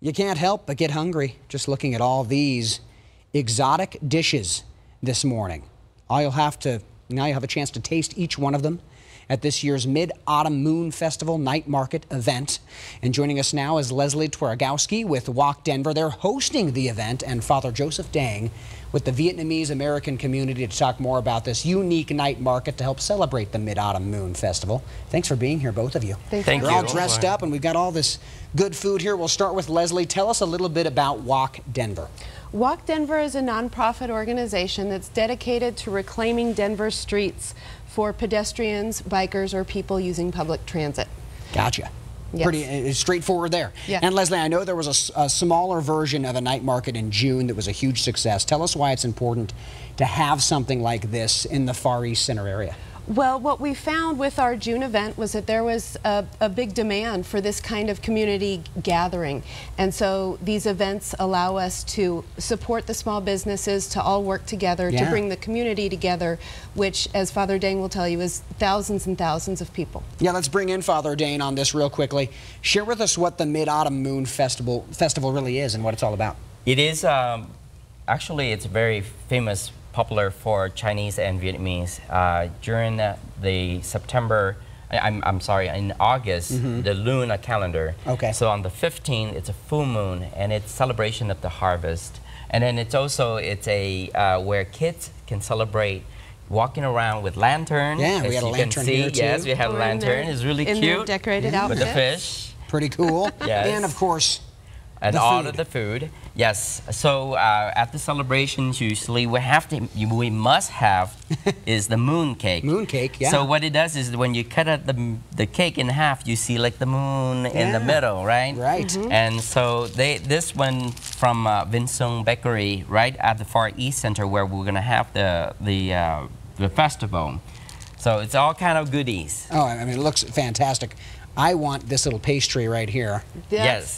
You can't help but get hungry just looking at all these exotic dishes this morning. Now you'll have a chance to taste each one of them at this year's Mid-Autumn Moon Festival Night Market event. And joining us now is Leslie Twarogowski with Wok Denver. They're hosting the event, and Father Joseph Dang with the Vietnamese American community to talk more about this unique night market to help celebrate the Mid-Autumn Moon Festival. Thanks for being here, both of you. Thank you. You're all dressed up, and we've got all this good food here. We'll start with Leslie. Tell us a little bit about Wok Denver. Wok Denver is a nonprofit organization that's dedicated to reclaiming Denver streets for pedestrians, bikers, or people using public transit. Gotcha. Yes. Pretty straightforward there. Yeah. And Leslie, I know there was a smaller version of a night market in June that was a huge success. Tell us why it's important to have something like this in the Far East Center area. Well, what we found with our June event was that there was a big demand for this kind of community gathering. And so these events allow us to support the small businesses to all work together to bring the community together, which, as Father Dang will tell you, is thousands and thousands of people. Yeah, let's bring in Father Dang on this real quickly. Share with us what the Mid-Autumn Moon Festival really is and what it's all about. It is, actually, it's very famous, popular for Chinese and Vietnamese. During the September, I'm sorry, in August, the lunar calendar. Okay. So on the 15th, it's a full moon, and it's celebration of the harvest. And then it's also, it's a where kids can celebrate walking around with lanterns. Yeah, we had a lantern here too. Yes, we have a lantern. It's really cute. In decorated outfits. With the fish. Pretty cool. Yes. And of course, and all of the food, yes. So at the celebrations, usually we must have is the moon cake. Moon cake, yeah. So what it does is when you cut out the cake in half, you see like the moon in the middle, right? Right. And so this one from Vinsung Bakery, right at the Far East Center, where we're gonna have the festival. So it's all kind of goodies. Oh, I mean, it looks fantastic. I want this little pastry right here. Yes.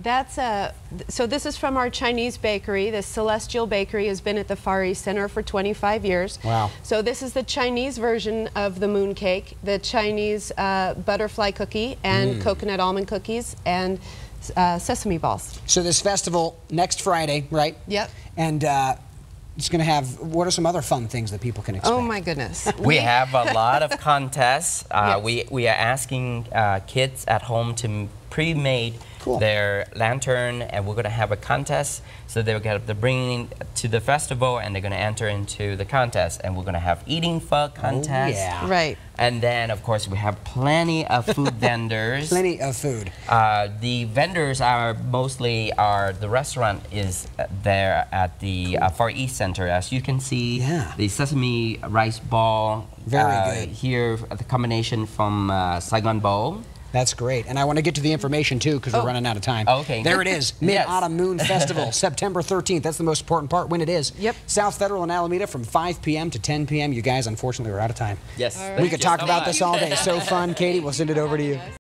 So this is from our Chinese bakery. The Celestial Bakery has been at the Far East Center for 25 years. Wow. So this is the Chinese version of the moon cake, the Chinese butterfly cookie and coconut almond cookies and sesame balls. So this festival next Friday, right? Yep. And it's going to have, what are some other fun things that people can expect? Oh my goodness. We have a lot of contests. Yes. We are asking kids at home to pre-made their lantern, and we're going to have a contest. So they're going to bring to the festival, and they're going to enter into the contest, and we're going to have eating pho contest. Oh, yeah. Right. And then, of course, we have plenty of food vendors. Plenty of food. The vendors are mostly the restaurant is there at the Far East Center. As you can see, the sesame rice ball. Very good. Here, the combination from Saigon Bowl. That's great. And I want to get to the information, too, because we're running out of time. Okay. There it is. Mid-Autumn Moon Festival, September 13th. That's the most important part, when it is. Yep. South Federal and Alameda from 5 p.m. to 10 p.m. You guys, unfortunately, are out of time. Yes. We could talk about this all day. So fun. Katie, we'll send it over to you.